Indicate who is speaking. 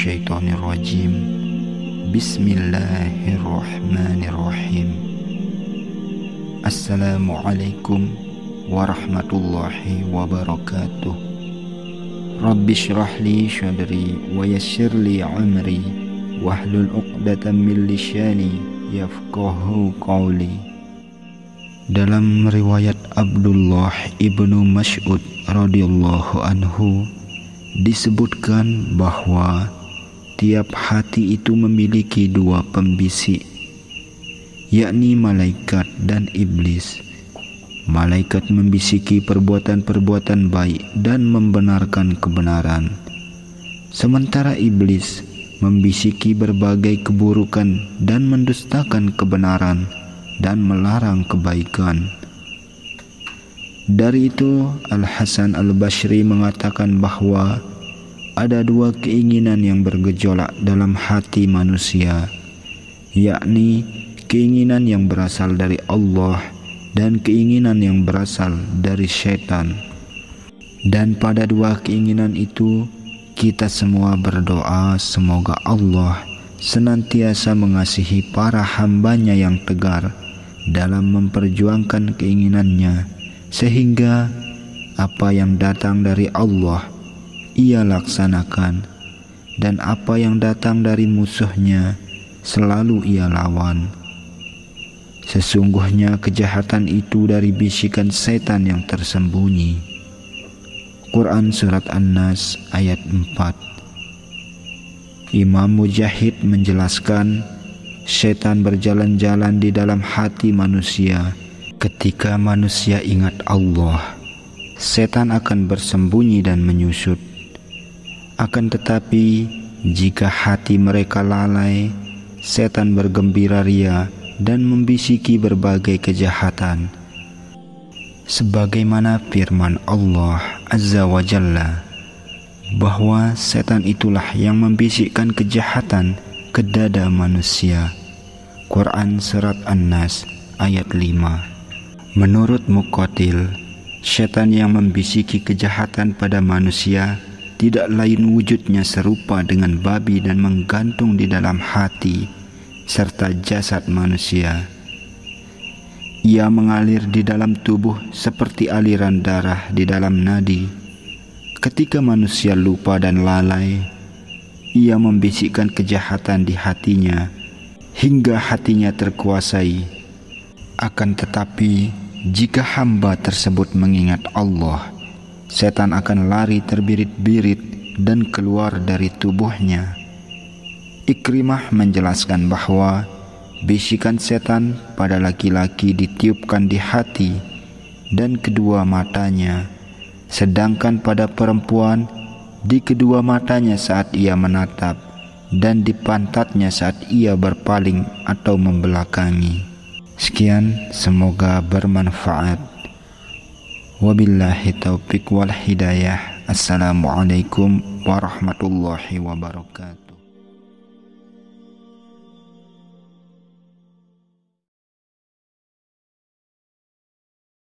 Speaker 1: minasyaitonirrajim. Bismillahirrahmanirrahim. Assalamualaikum warahmatullahi wabarakatuh. Rabbi shrah li sadri wa yassir li amri wahlul 'uqdatam min lisani yafqahu qawli. Dalam riwayat Abdullah ibnu Mas'ud radhiyallahu anhu disebutkan bahwa tiap hati itu memiliki dua pembisik, yakni malaikat dan iblis. Malaikat membisiki perbuatan-perbuatan baik dan membenarkan kebenaran, sementara iblis membisiki berbagai keburukan dan mendustakan kebenaran dan melarang kebaikan. Dari itu, Al-Hasan Al-Basri mengatakan bahwa ada dua keinginan yang bergejolak dalam hati manusia, yakni keinginan yang berasal dari Allah dan keinginan yang berasal dari syaitan. Dan pada dua keinginan itu, kita semua berdoa semoga Allah senantiasa mengasihi para hambanya yang tegar dalam memperjuangkan keinginannya, sehingga apa yang datang dari Allah ia laksanakan, dan apa yang datang dari musuhnya selalu ia lawan. Sesungguhnya kejahatan itu dari bisikan setan yang tersembunyi. Quran Surat An-Nas ayat 4. Imam Mujahid menjelaskan, setan berjalan-jalan di dalam hati manusia. Ketika manusia ingat Allah, setan akan bersembunyi dan menyusut. Akan tetapi, jika hati mereka lalai, setan bergembira ria dan membisiki berbagai kejahatan. Sebagaimana firman Allah Azza wa Jalla, bahwa setan itulah yang membisikkan kejahatan ke dada manusia. Quran Surat An-Nas ayat 5. Menurut Muqatil, setan yang membisiki kejahatan pada manusia tidak lain wujudnya serupa dengan babi dan menggantung di dalam hati serta jasad manusia. Ia mengalir di dalam tubuh seperti aliran darah di dalam nadi. Ketika manusia lupa dan lalai, ia membisikkan kejahatan di hatinya hingga hatinya terkuasai. Akan tetapi, jika hamba tersebut mengingat Allah, setan akan lari terbirit-birit dan keluar dari tubuhnya. Ikrimah menjelaskan bahwa bisikan setan pada laki-laki ditiupkan di hati dan kedua matanya, sedangkan pada perempuan di kedua matanya saat ia menatap dan di pantatnya saat ia berpaling atau membelakangi. Sekian, semoga bermanfaat. Wabillahi taufiq wal hidayah. Assalamualaikum warahmatullahi wabarakatuh.